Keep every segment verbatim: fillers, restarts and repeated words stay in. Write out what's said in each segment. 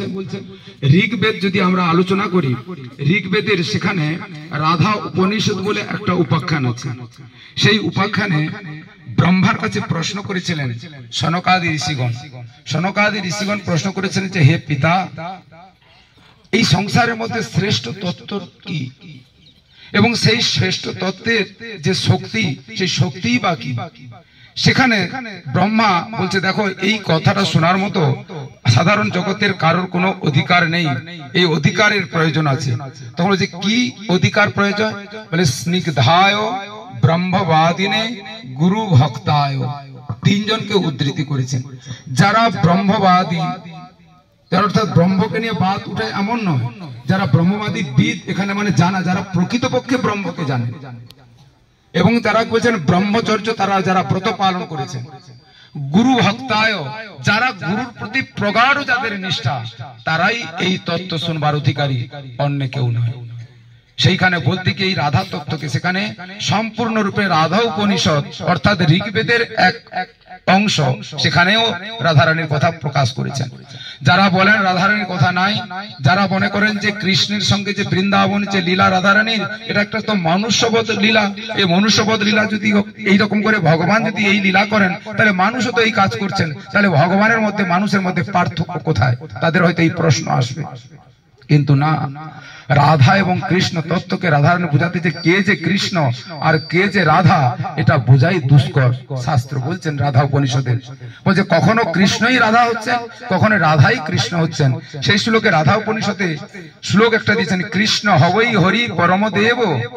ঋগ্বেদ যদি আমরা আলোচনা করি, ঋগ্বেদের সেখানে রাধা উপনিষদ বলে একটা উপাখ্যান আছে। সেই উপাখ্যানে ব্রহ্মার কাছে প্রশ্ন করেছিলেন সনকাদি ঋষিগণ। সনকাদি ঋষিগণ প্রশ্ন করেছিলেন যে হে পিতা, এই সংসারের মধ্যে শ্রেষ্ঠ তত্ত্ব কি, এবং সেই শ্রেষ্ঠ তত্ত্বের যে শক্তি, সেই শক্তি বা কি? সেখানে ব্রহ্মা বলছে দেখো, এই কথাটা শোনার মতো সাধারণ জগতের কারোর কোনো অধিকার নেই, এই অধিকারের প্রয়োজন আছে। তখন বলছে কি অধিকার প্রয়োজন? বলে স্নিগ্ধায় ব্রহ্মবাদিনে গুরু ভক্তায়। তিনজনকে উদ্ধৃতি করেছেন যারা ব্রহ্মবাদী, অর্থাৎ ব্রহ্মকে নিয়ে বাদ উঠে এমন নয়, যারা ব্রহ্মবাদী বিদ এখানে মানে জানা, যারা প্রকৃতপক্ষে ব্রহ্মকে জানে, এবং তারা বলছেন ব্রহ্মচর্য, তারা যারা ব্রত পালন করেছেন। গুরু ভক্তায়, যারা গুরুর প্রতি প্রগাঢ় যাদের নিষ্ঠা, তারাই এই তত্ত্ব শুনবার অধিকারী, অন্য কেউ নয়। সেইখানে বলতে কি এই রাধা তত্ত্বকে সেখানে সম্পূর্ণরূপে রাধা উপনিষদ অর্থাৎ ঋগ্বেদের এক অংশ, সেখানেও রাধারানীর কথা প্রকাশ করেছেন। যারা বলেন রাধারানীর কথা নাই, যারা মনে করেন যে কৃষ্ণের সঙ্গে যে বৃন্দাবন যে লীলা রাধারানীর, এটা একটা তো মনুষ্যবধ লীলা, এই মনুষ্যবধ লীলা যদি এইরকম করে ভগবান যদি এই লীলা করেন, তাহলে মানুষও তো এই কাজ করছেন, তাহলে ভগবানের মধ্যে মানুষের মধ্যে পার্থক্য কোথায়? তাদের হয়তো এই প্রশ্ন আসবে। কিন্তু না, রাধা এবং কৃষ্ণ তত্ত্বকে রাধারানী বুঝাতে যে কে যে কৃষ্ণ আর কে যে রাধা, এটা বোঝাই দুষ্কর। শাস্ত্র বলছেন রাধা উপনিষদের বলছে কখনো কৃষ্ণই রাধা হচ্ছেন, কখনো রাধাই কৃষ্ণ হচ্ছেন। সেই শ্লোকে রাধা উপনিষদে শ্লোক একটা দিয়েছেন, কৃষ্ণ হবই হরি পরম দেব।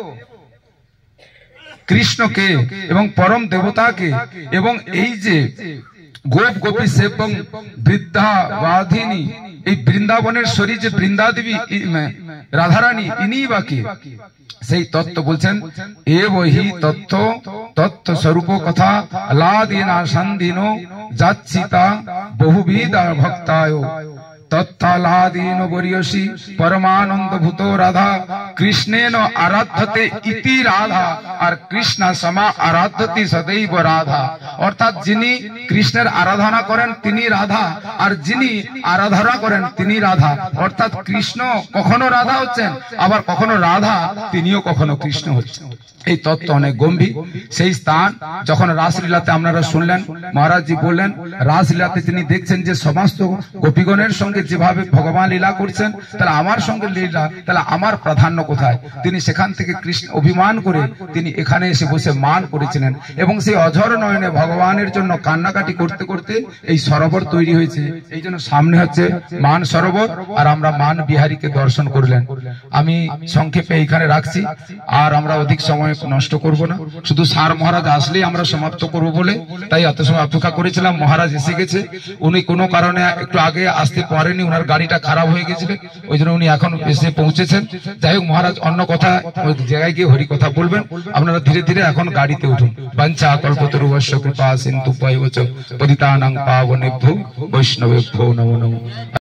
কৃষ্ণকে এবং পরম দেবতাকে এবং এই যে গোপ গোপী সেবং বৃদ্ধা বাধিনী, এই বৃন্দাবনের শরীর যে বৃন্দা দেবী রাধারানী, ইনি বাকি সেই তত্ত্ব বলছেন এ বহি তত্ত্ব তত্ত্ব স্বরূপ কথা আলাদিনা সন্দিনো যাচ্ছিতা বহুবিধ ভক্তায় তত্তালাদীন বরিয়সী পরমানন্দ ভূত রাধা কৃষ্ণেন আরাধ্যতে ইতি রাধা, আর কৃষ্ণ সমা আরাধ্যতি সদৈব রাধা। অর্থাৎ যিনি কৃষ্ণের আরাধনা করেন তিনি রাধা, আর যিনি আরাধনা করেন তিনি রাধা। অর্থাৎ কৃষ্ণ কখনো রাধা হচ্ছেন, আবার কখনো রাধা তিনিও কখনো কৃষ্ণ হচ্ছেন। এই তত্ত্ব অনেক গম্ভীর। সেই স্থান যখন রাসলীলাতে আপনারা শুনলেন, মহারাজজি বললেন রাসলীলাতে তিনি দেখছেন যে সমস্ত গোপীগণের সঙ্গে যেভাবে ভগবান লীলা করছেন, তাহলে আমার সঙ্গে লীলা, তাহলে আমার প্রাধান্য কোথায়? তিনি সেখান থেকে কৃষ্ণ অভিমান করে তিনি এখানে এসে বসে মান করেছিলেন, এবং সেই অঝর নয়নে ভগবানের জন্য কান্নাকাটি করতে করতে এই সরোবর তৈরি হয়েছে। এই জন্য সামনে হচ্ছে মান সরোবর, আর আমরা মান বিহারীকে দর্শন করলেন। আমি সংক্ষেপে এইখানে রাখছি, আর আমরা অধিক সময় নষ্ট করব না। শুধু স্যার মহারাজ আসলেই আমরা সমাপ্ত করব বলে তাই এত সময় অপেক্ষা করেছিলাম। মহারাজ এসে গেছে, উনি কোনো কারণে একটু আগে আসতে পারেনি, উনার গাড়িটা খারাপ হয়ে গেছিল, ওই জন্য উনি এখন এসে পৌঁছেছেন। যাই হোক, মহারাজ অন্য কথা ওই জায়গায় গিয়ে হরি কথা বলবেন। আপনারা ধীরে ধীরে এখন গাড়িতে উঠুন। বাঞ্ছা কল্পতরুবশ্য কৃপা সিন্ধু পয়বচ পতিতানাং পাবনেভ্যো বৈষ্ণবেভ্যো নমো নমঃ।